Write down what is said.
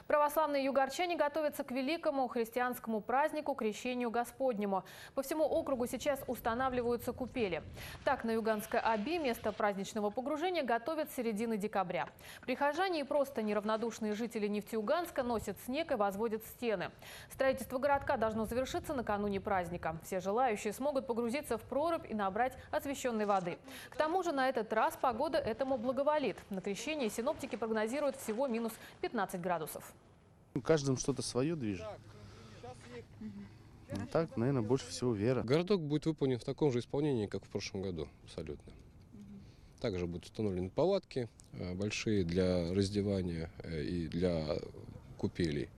Православные югорчане готовятся к великому христианскому празднику Крещению Господнему. По всему округу сейчас устанавливаются купели. Так, на Юганской Оби место праздничного погружения готовят с середины декабря. Прихожане и просто неравнодушные жители Нефтеюганска носят снег и возводят стены. Строительство городка должно завершиться накануне праздника. Все желающие смогут погрузиться в прорубь и набрать освященной воды. К тому же на этот раз погода этому благоволит. На крещении синоптики прогнозируют всего минус 15 градусов. Каждым что-то свое движет. Так, наверное, больше всего вера. Городок будет выполнен в таком же исполнении, как в прошлом году, абсолютно. Также будут установлены палатки большие для раздевания и для купелей.